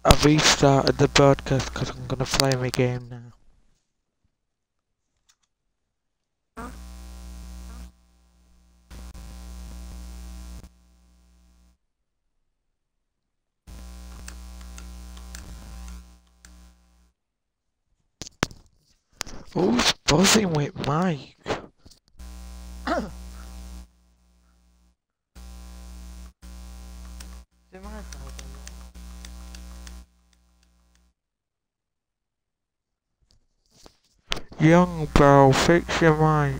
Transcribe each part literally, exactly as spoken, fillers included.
I restarted the broadcast because I'm gonna play my game now. Who's buzzing with Mike? Young bro, fix your mic.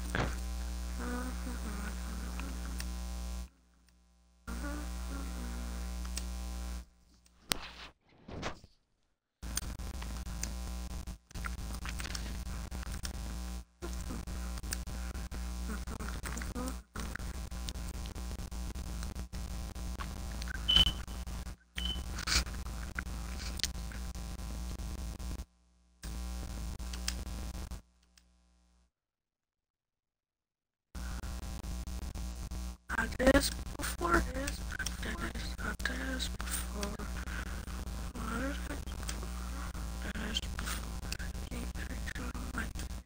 I did this before this, I did this, I did this before. What is it? I did this before. Can't picture my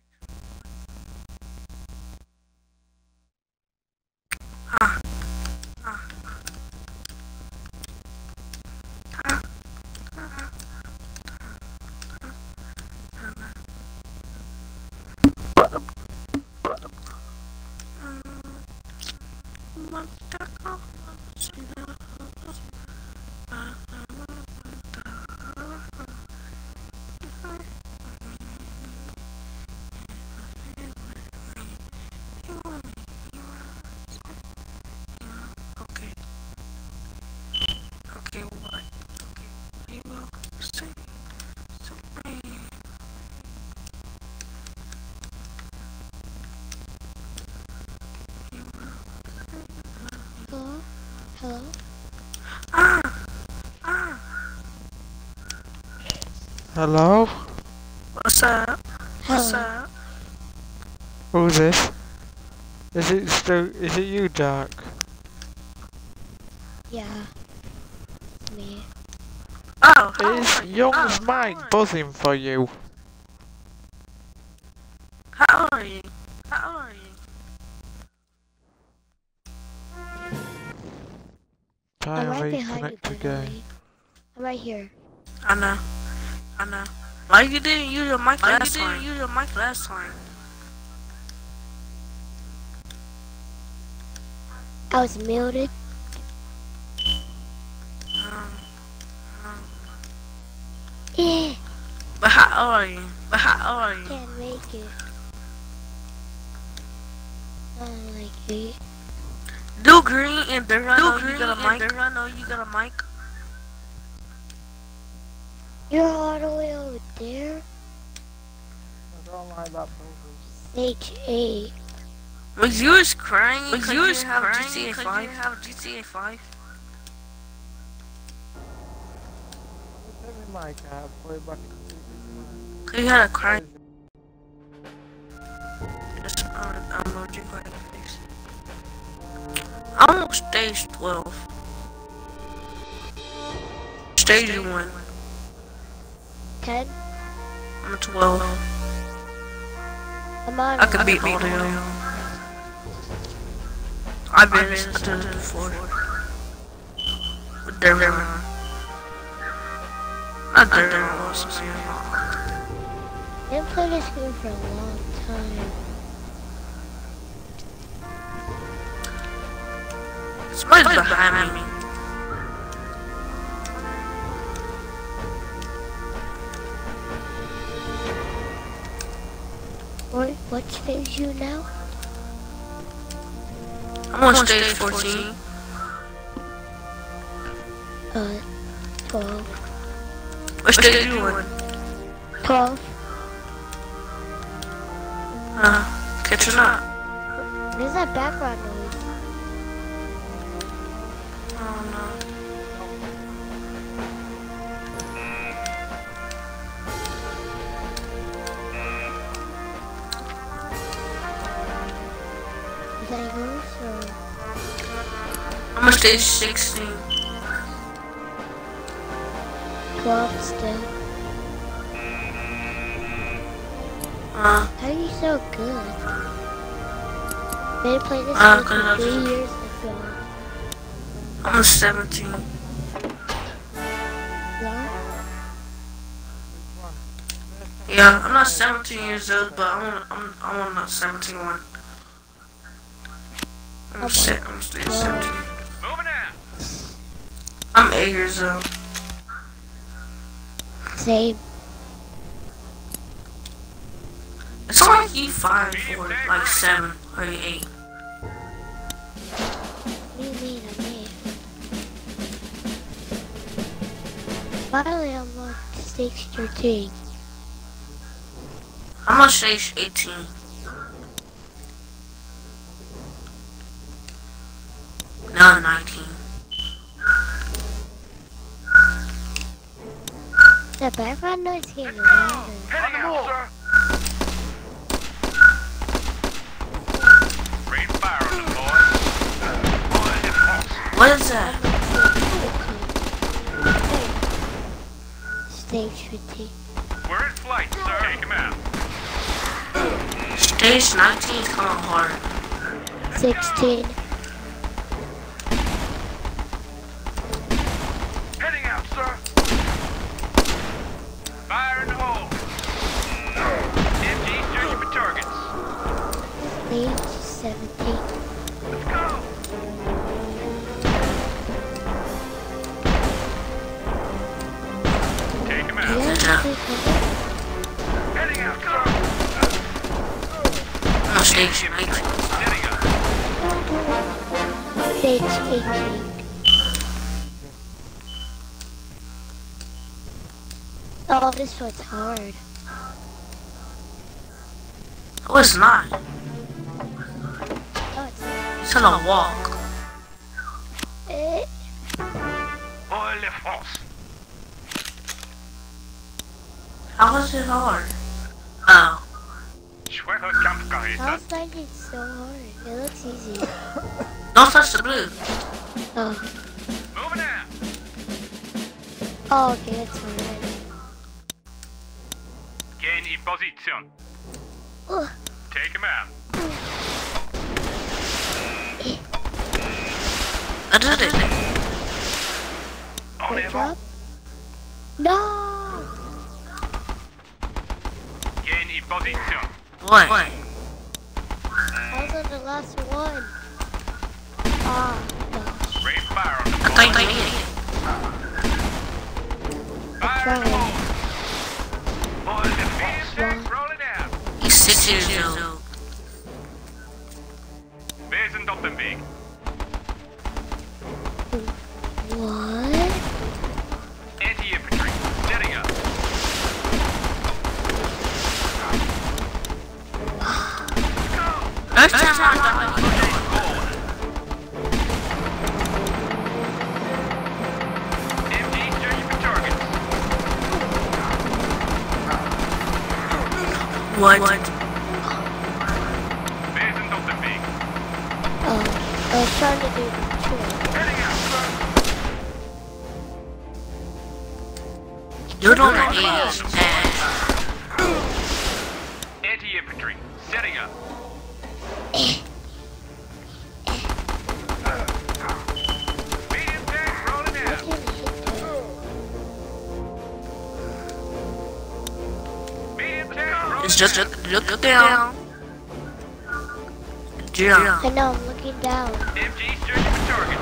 ah, ah, ah, ah, okay. Okay, what? Okay, we will sing something. Hello? Hello? Ah! Ah! Hello? What's up? What's Hello? up? Who's this? Is it still, is it you, Dark? Yeah. It's me. Oh, how Is are you? young Oh, how Mike are you? buzzing for you? How are you? How are you? Try I'm and right behind you, reconnect by the again. way. I'm right here. I know. I know. Like you didn't use your mic like last you time. You didn't use your mic last time. I was muted. Um, um, Eh, but how are you? But how are you? can't make it. I don't like it. Do green and then I know you got a mic. Then I know you got a mic. You're all the way over there? I don't like that H eight. Was you was crying? Was you was crying? G T A five. You have G T A five. Turn my mic out, put it back in. Cause you had a cry. Just uh, emoji by your face. I'm on stage twelve. Stage one. ten? I'm at twelve. I'm on. I could beat all of them. I've been to the before. With Derriman. Not Derriman, also saying I didn't play this game for a long time. Somebody's behind me. What, what stage you now? I'm on stage fourteen. Uh, twelve. What stage you on? twelve? Uh, catching up. What is that background noise? I don't know. Is that yours or? I'm on stage sixteen. twelve still. Uh, How are you so good? Been playing this Uh, game cause I for three was- years, I feel like. I'm seventeen. No? Yeah, I'm not seventeen years old, but I'm I'm I'm not seventeen one. I'm Oh, se- I'm still wow. seventeen. Moving out. I'm eight years old. Same. It's like you five or like seven or eight. What do you mean I'm eight? Finally, I'm on stage thirteen. I'm on stage eighteen. Now I'm nineteen. The background noise is getting louder. Heading out, sir. Rain fire on them, boys. Boys in force. What is that? Stage fifteen. We're in flight, sir. Take him out. Stage nineteen is kind of hard. sixteen. Heading out, sir. Fire in the hole. M G searching for targets. Stage seventeen. Let's go. Take him You out. guys Yeah. play Fortnite? Heading out, sir. I'm on stage nineteen. Heading up. Stage eighteen. Oh, this one's hard. Oh, it's not. Oh, it's not. It's on a walk. Eh, Oil de France. How is it hard? Oh. Schwache Kampfgeräte. How's that get so hard? It looks easy. Don't touch the blue. Oh, Moving out. oh okay, that's hard. Gain in position. Ugh. Take him out. I did it. On Wait, him. drop? No! Gain in position. What? I was on the last one. Ah, gosh. Rain fire on the I thought you boys. did it. Fire in the Try. hole. Oil de France. Rolling out. He's six years old. Wir sind auf dem Weg. What? Anti-infantry. Setting up. Next time I die. M D searching for targets. What? Wir sind auf dem Weg. Oh, I was trying to do the trick. Heading out, sir. You don't understand. Anti-infantry. Setting up. Medium tank rolling I out. can't hit that. Medium tank rolling It's just out. look, look down. Jump. I know, I'm looking down. M G searching for targets.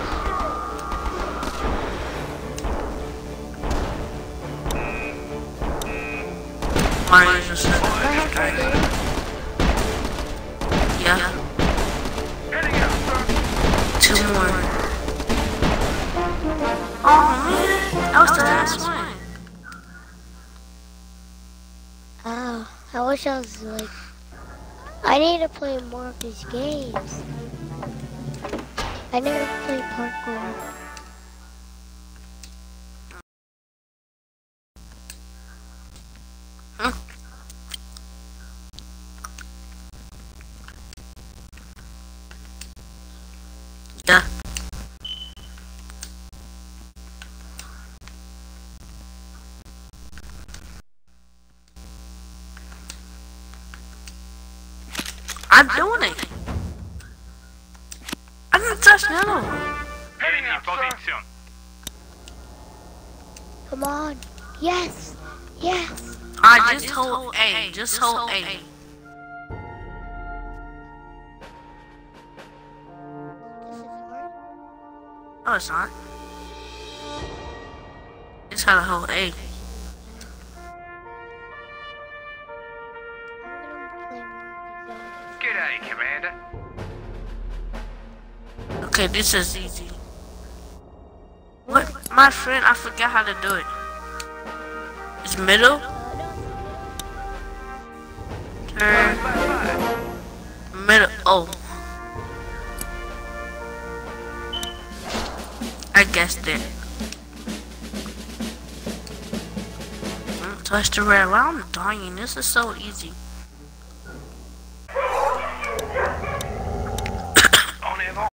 Mario just I have to do it. yeah. Heading out, sir. Two more. Oh man, that was the last one. Oh, I wish I was like... I need to play more of these games. I never played parkour. Huh? Yeah. I'm doing it. I didn't touch yellow. Heading in position. Come on. Yes. Yes. Alright, just hold A. Just hold A. This is hard. Oh, it's not. Just gotta hold A. I'm gonna play more of these. G'day, Commander. Okay, this is easy. What? My friend, I forgot how to do it. It's middle. Turn. Middle. Oh. I guessed it. Mm, touch the red. Wow, I'm dying. This is so easy. On and on.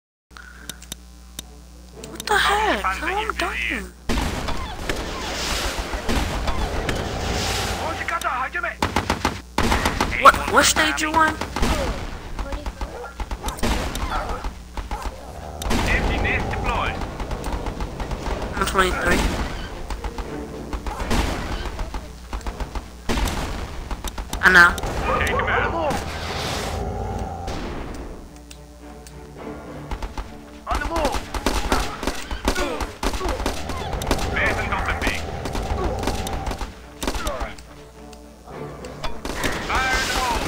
What the heck? How am I dying? What? What stage you on? Empty nest deployed. I'm twenty-three. I know. Take him out. On the move. Mason got the big. Fire in the hole.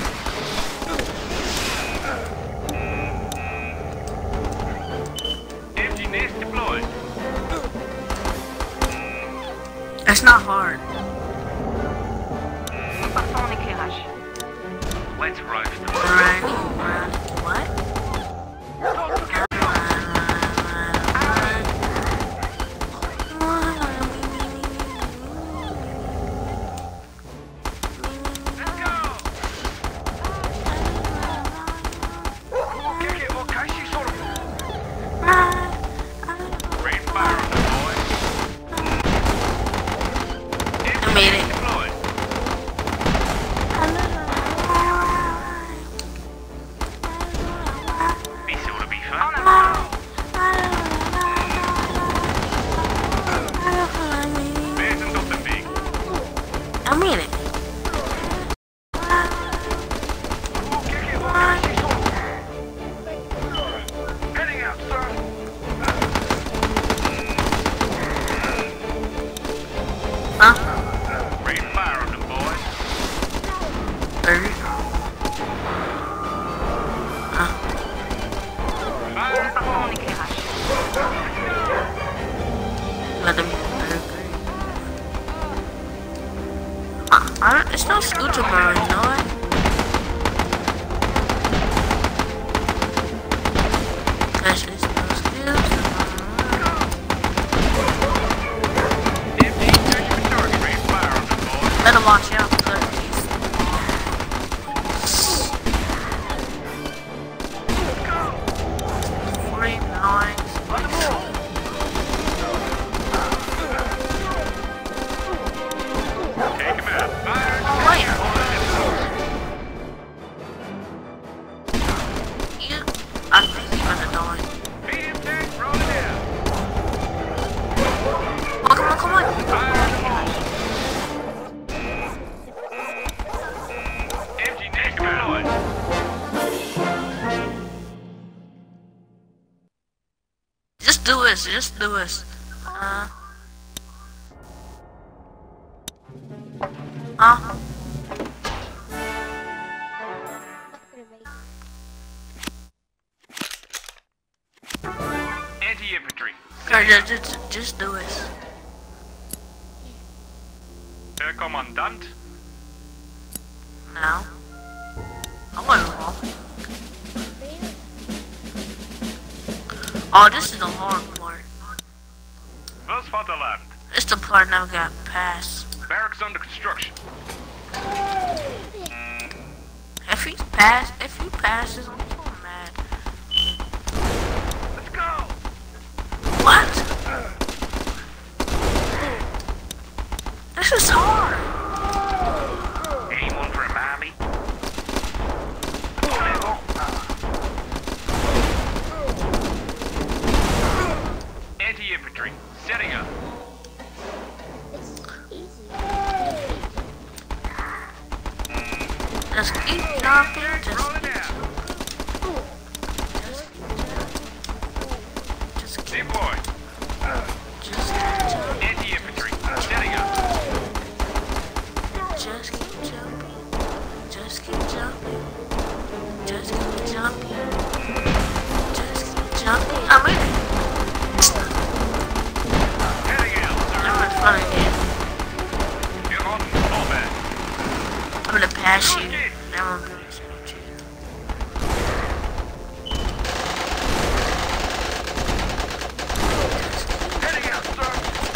Empty nest deployed. That's not hard. Let's roast them. Run, run. What? Let's go. Kick it, okay, she's sort of. Rain fire on the boys. I made it. Deployed. Be sure to be fun. Mason got the big. I made it. Kick it, okay, she's sort of. Heading out, sir. Huh? Rain fire on them boys. Third. Fire in the hole. Let them third grade. Uh, I don't, it's no scooter bar, you know what? That's just no skills. Empty, search for target. Rain fire on them boys. Better watch out for third piece. forty-nine. Take him out. Fire in the Wait. hole. You, I think you're gonna die. Medium tank, roll it down. Oh, come on, come on. Fire in the hole. Empty nest deployed. Just do this, just do this. Uh. Huh? Anti-infantry. Okay, just, just, just do this. Herr Kommandant. Now. I wasn't wrong. Oh, this is the hard part. Was Vaterland. It's the part now got passed. Barracks under construction. If he pass, if he passes, I'm so mad. Let's go. What? This is hard. Anyone for a mommy? On and on. Setting up. It's easy. Just keep jumping, just Rolling keep out. Just keep, Deploy. just keep jumping. Anti-infantry. Setting up. Just keep jumping. Just keep jumping. Just keep jumping. Just keep jumping. I'm in it. Heading out, sir. I'm in front of you. You're on combat. I'm gonna pass you. Then I'm gonna shoot you. Heading out, sir.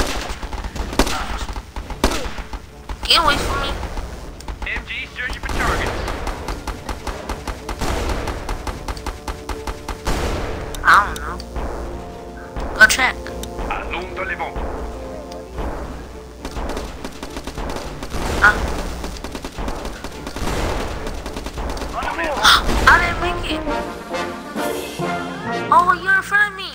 Get away from me. M G searching for targets. I don't know. Go check. Allons les vents. Uh. I didn't make it. Oh, you're in front of me.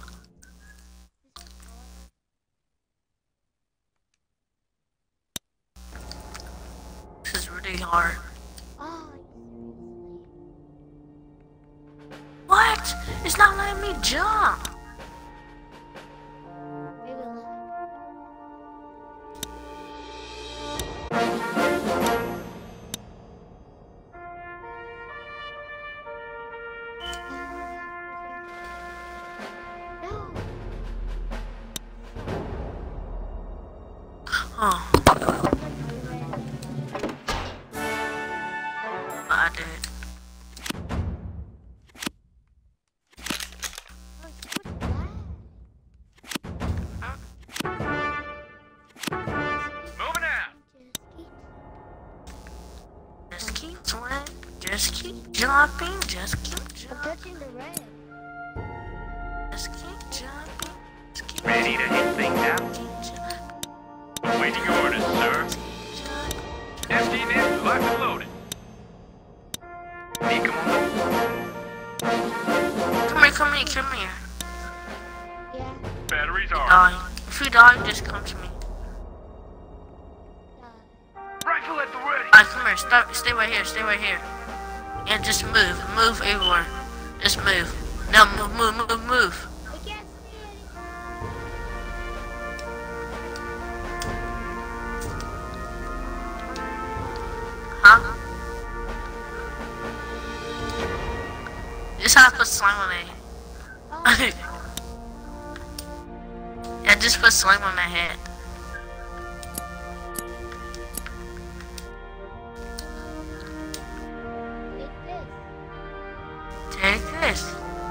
This is really hard. Oh, What? It's not letting me jump. maybe like. No. Oh. I did. Moving out. Just keep swimming. Just keep jumping. Just keep I'm jumping. touching the red. Just keep jumping. Just keep Ready to hit things out? Keep jumping. Waiting orders, sir. Keep jumping. F D net locked and loaded. Hey, come on. Come here, come here, come here. Yeah. Batteries are. Die. If you die, just come to me. Uh, Rifle at the ready. Alright, come here. Stop. Stay right here. Stay right here. Yeah, just move. Move everywhere. Just move. No, move, move, move, move. I can't see anything. Huh? Just how to put slime on it. Oh, Yeah, just put slime on my head. take this. Take this.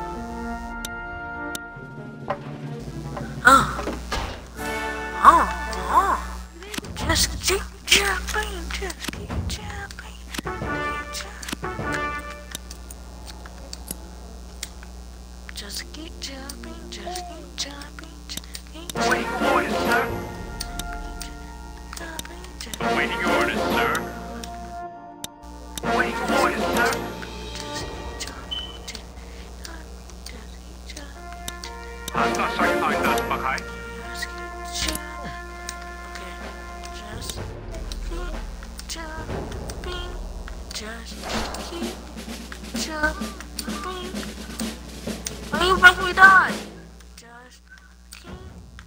Oh. Oh. Oh. Just keep jumping. Just keep jumping. Keep jumping. Just keep jumping. Just keep jumping. Just keep Waiting orders, sir. jumping. Just Waiting orders, sir. Waiting orders, sir. Panzer sagt einsatzbereit. Why you make me die? Just keep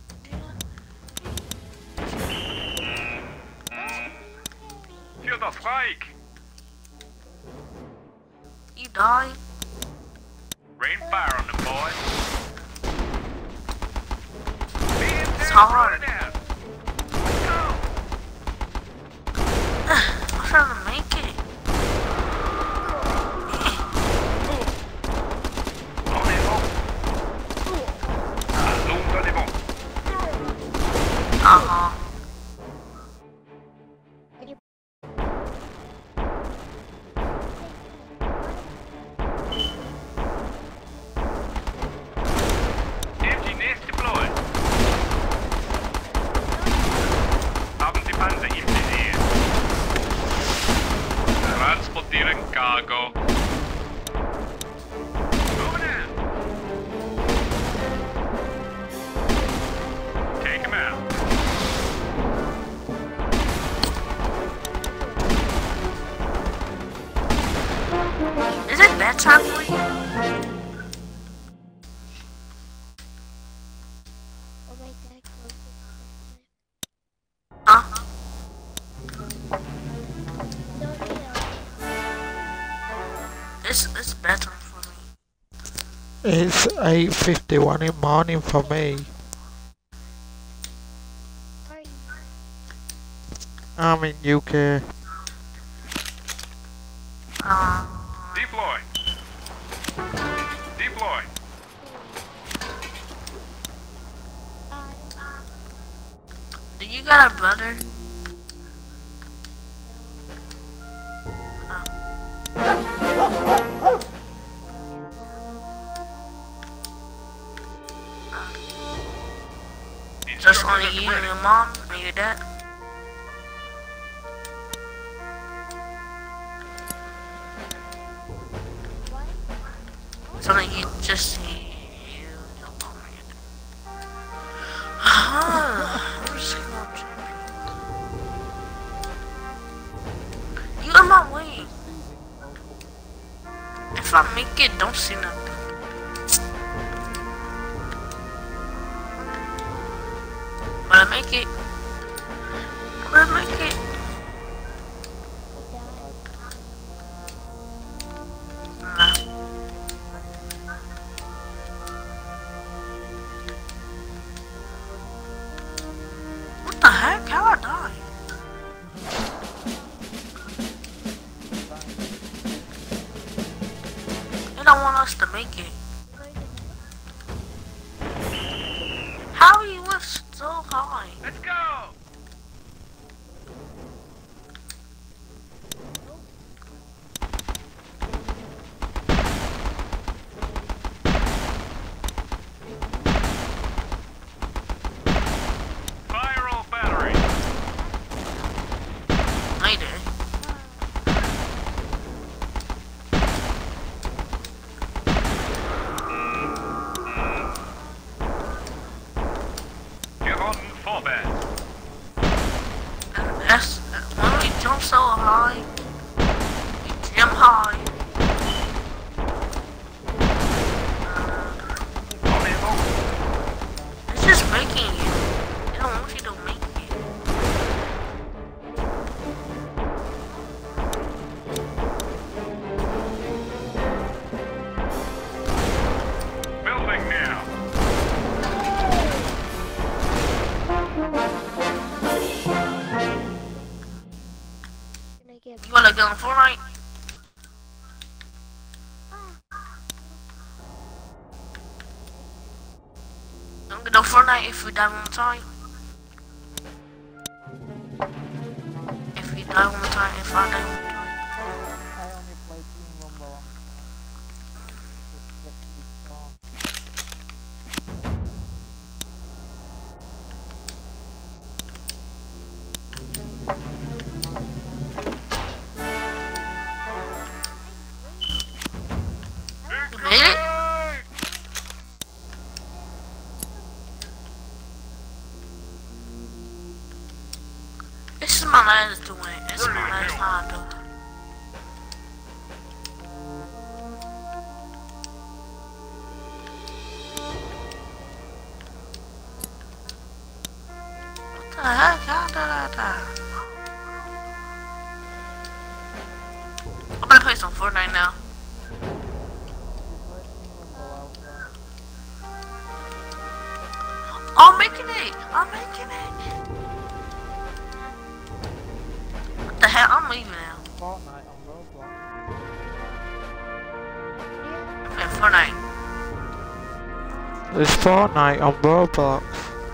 Für das Reich. You die? Rain fire on them, boys. It's hard. Running out. I'm trying to make it. On est bon. Allons les vents. Uh-huh. Empty nest deployed. Haben Sie Panzer im Visier? Transportieren Cargo. Moving out. time for you? Oh my God, close Huh? it. No, no. It's, it's bedtime for me. It's eight fifty-one in the morning for me. Sorry. I'm in U K. Uh, Deploy. Deploy. do you got a brother? Just only you and your mom and your dad? It's only you, just you and your mom and your dad. I'm just gonna you in my way. If I make it, don't say nothing. But I make it. But I make it. Nah. What the heck? How I die? They don't want us to make it. How are you lift so high? Let's go. Fire all battery. I did. Get on fallback. That's when we jump so high. We jump high. On the move. It's just making you. They don't want you to make it. Building now. Can I get You wanna go on Fortnite? I'm gonna go Fortnite if we die one more time. If we die one more time, if I die one more time. I only play Team Rumble. You made it? This is my last doing it. This is my last time doing it. What the heck? How did I die? I'm gonna play some Fortnite now. I'm making it! I'm making it! What the hell? I'm leaving now. Fortnite on Roblox. I'm playing Fortnite. There's Fortnite on Roblox.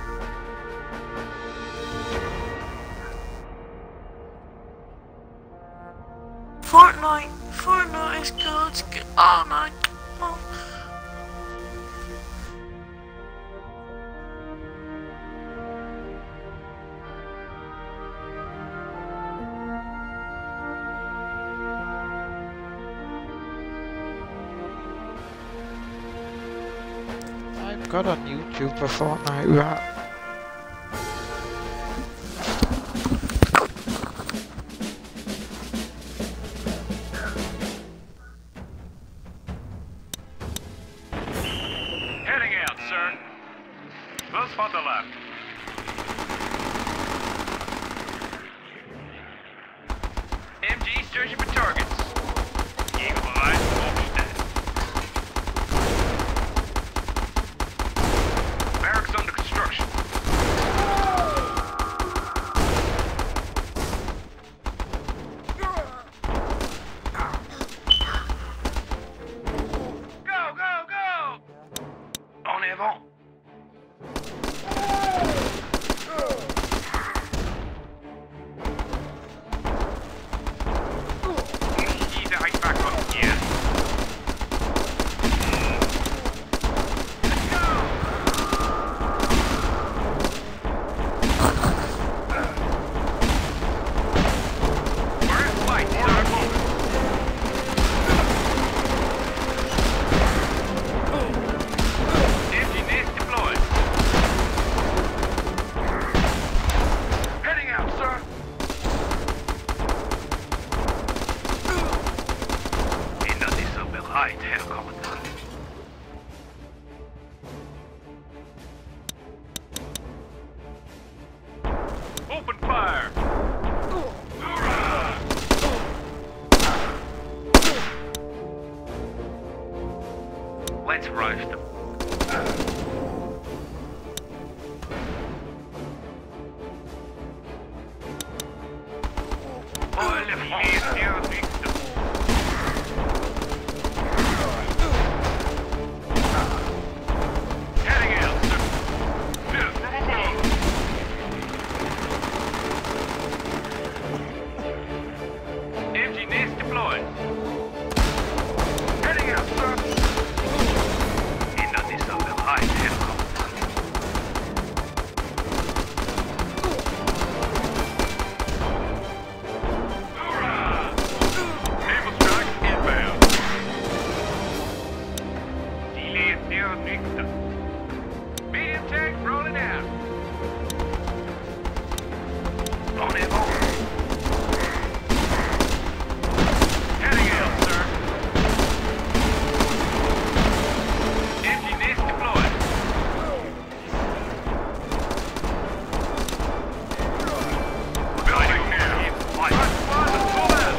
Fortnite! Fortnite is good, it's good. Oh my god. I've got on YouTube for Fortnite rap. searching for targets. Eagle Eye, overstand. Barracks under construction. Go, go, go! En avant. Ils arrivent pas comme hier. Let's go! We're in flight, sir. Empty nest deployed. Heading out, sir. Innan disse bereit, Herr Kommandant. Open fire! Hoorah! Let's roast them. Oh, le France, bien victim. Heading out, sir. Yes, empty nest deployed. Heading out, sir. Innan disse bereit, Herr Kommandant. Hoorah! Naval strike inbound. Delay is near victim. Medium tank rolling out. En avant. Heading out, sir. Empty nest deployed. Building now. Front squad is full out.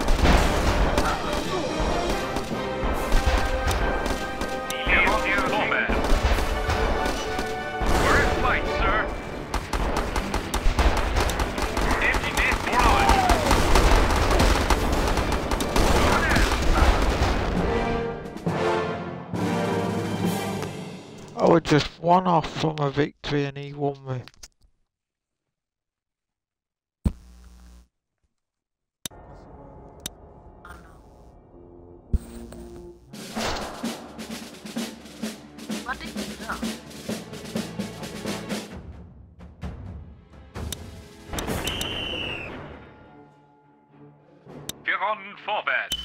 Delay is near combat. We're in flight, sir. Empty nest deployed. Going out. I was just one off from a victory and he won me. What did you do? Wir rollen vorwärts.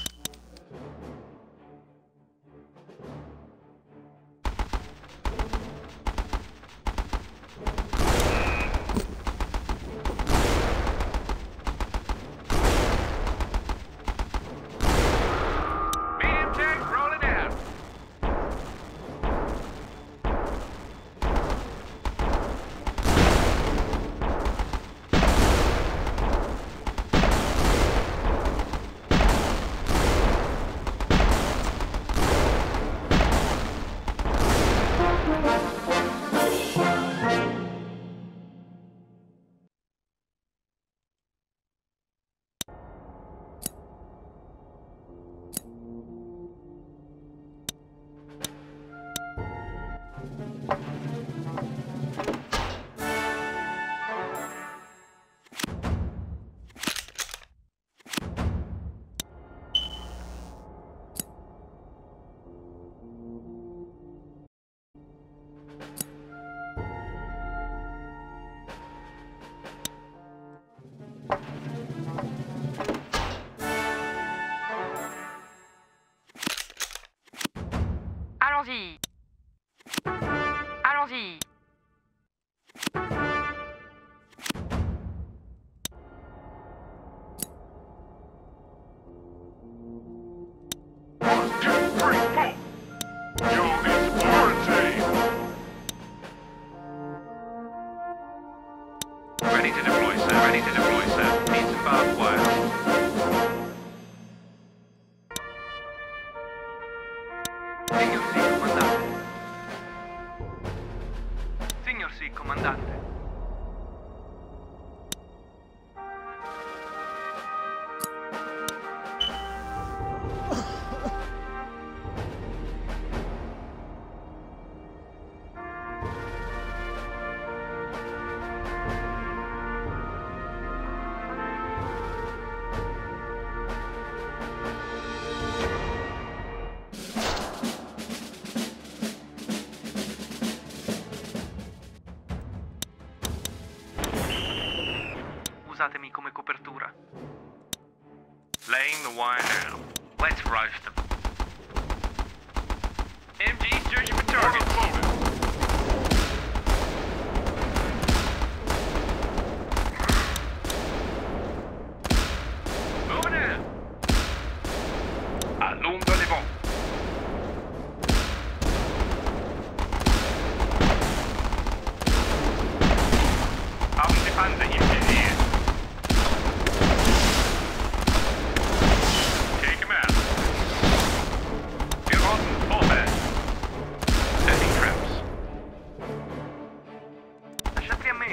Medium tank rolling out. Allons-y. Allons-y. One, two, three, four. You're this quarantine. Ready to deploy, sir. Ready to deploy, sir. Need some barbed wire. Usatemi come copertura. Laying the wire now. Let's roast them. M G searching for targets. Moving out. À l'onde les vents. Haben die Panzer im Visier. Take him out. We're on forward. Setting traps. Lasciati a me.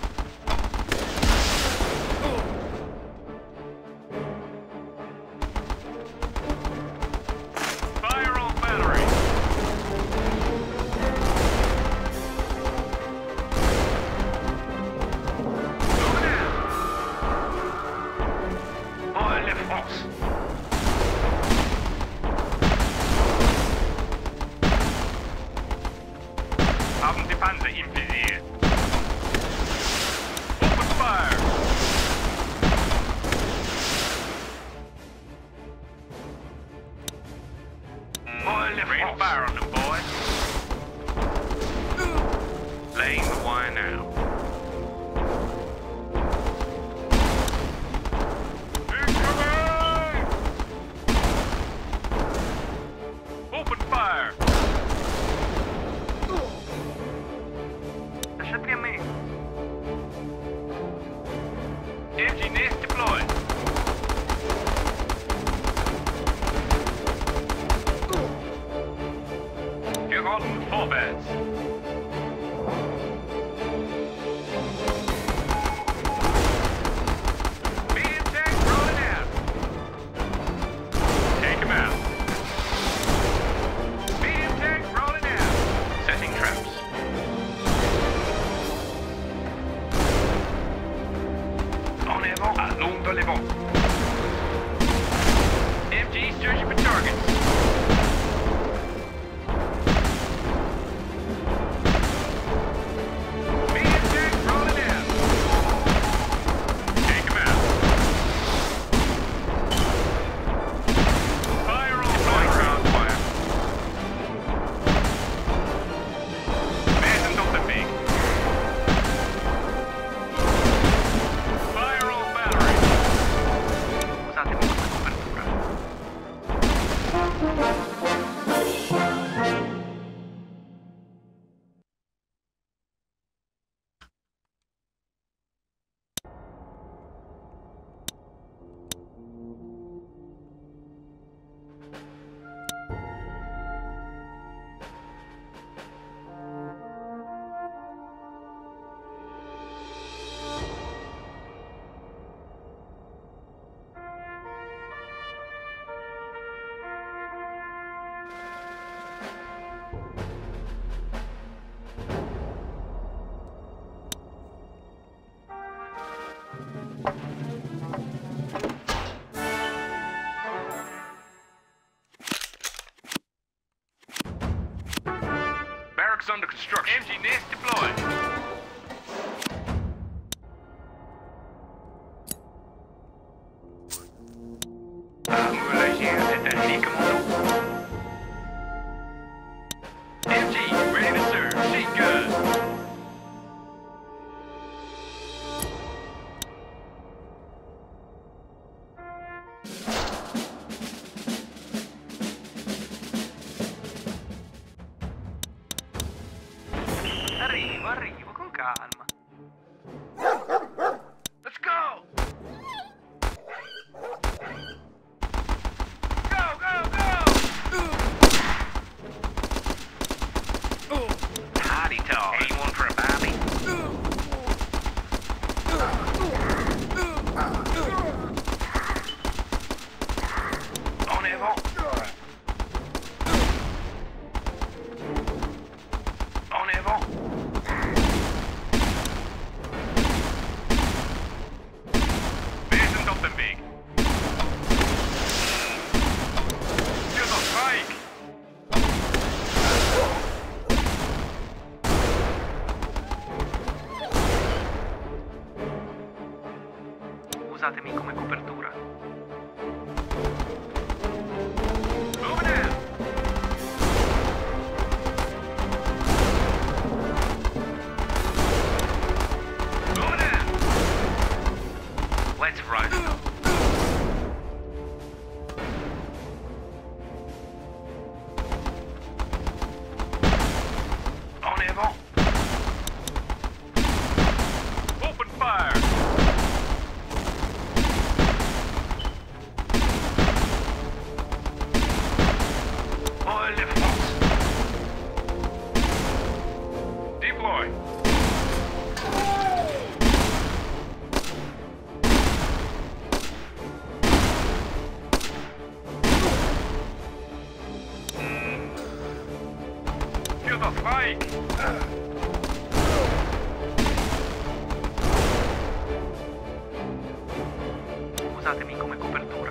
Fire on battery. Moving out. Oh, les France. Haben die Panzer im Visier. Open fire. Oh, les Rain France. fire on them, boys. Laying the wire now. Incoming! Open fire. Lasciati a me. M G nest deployed. We're on Forwards. Medium tank rolling out. Take him out. Medium tank rolling out. Setting traps. En avant, à l'onde les vents. M G searching for targets. Medium tank rolling out. Take him out. Fire on Deploying battery. ground wire. Mäten doch den Weg. Fire on battery. Usatemi come copertura. Barracks under construction. M G nest deployed. Un moulagien est un lit commando. M G ready to serve. Machine gun. Arrivo, arrivo, con calma. Let's go! Go, go, go! Usatemi come copertura. Moving in. Moving in. Let's run. En avant. Open fire. En les France. Deploy. Führer frei. Usatemi come copertura.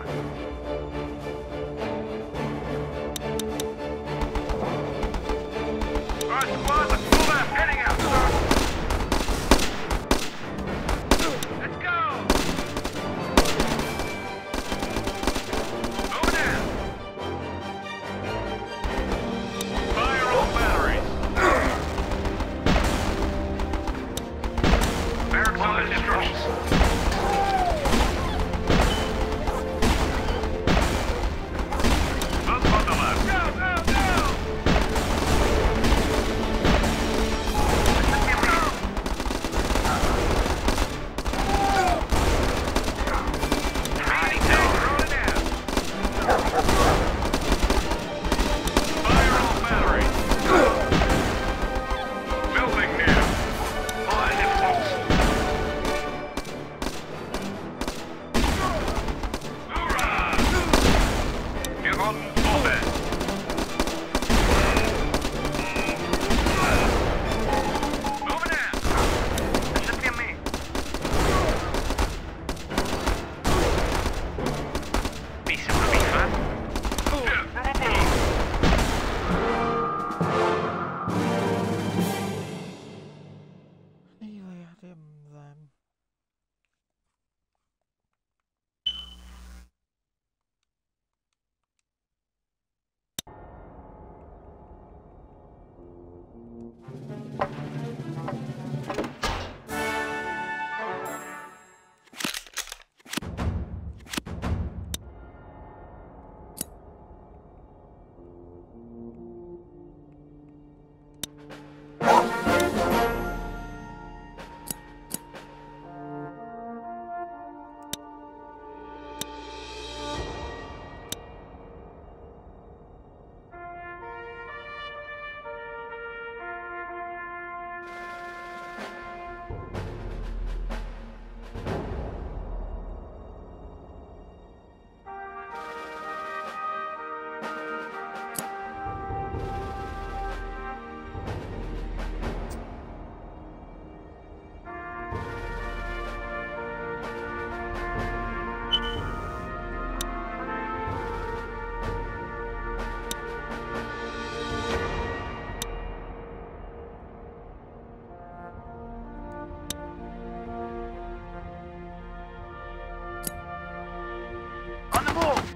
All right, squad, let's move out. Heading out, sir. Let's go. Moving in. Fire all batteries. Barracks En under les destruction. France. Let's on the left. Go, go, go. Ready to. Throwing it in. Fire all batteries. Building near. En les France. Hoorah! You're on open. Moving in. Lasciati a me. Mi sembra viva. Anyway, I did them. On the move.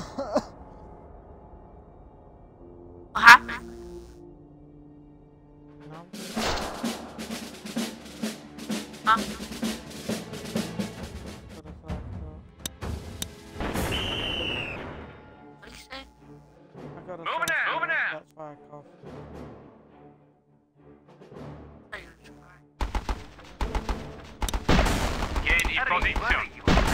What happened? off. Chiedi posizione.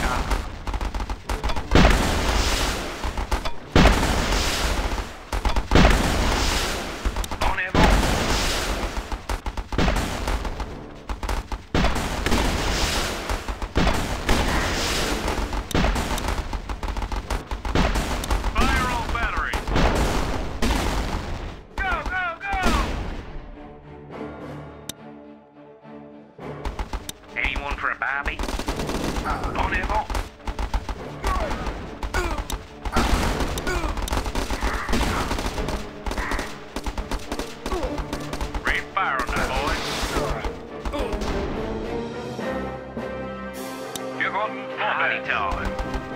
Anyone for a Barbie? On avant. Rain fire on that, boys. Give on party time.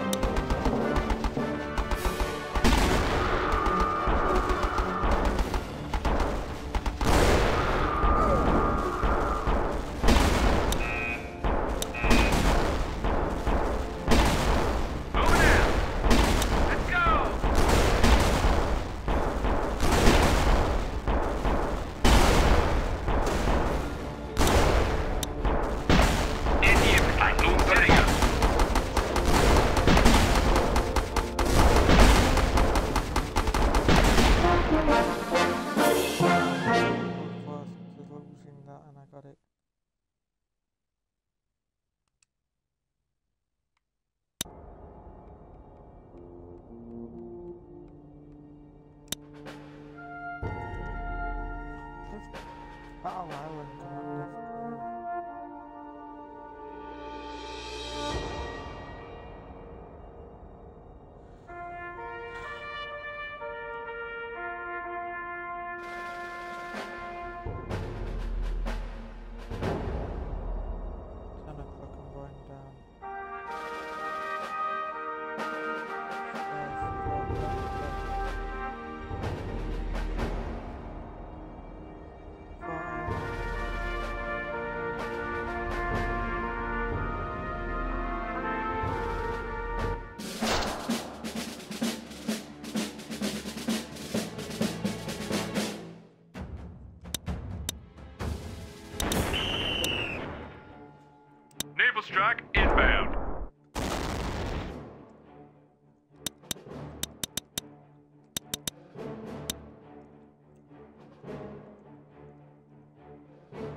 Battle Island Commanders. Ten o'clock, I'm going down. Naval strike inbound.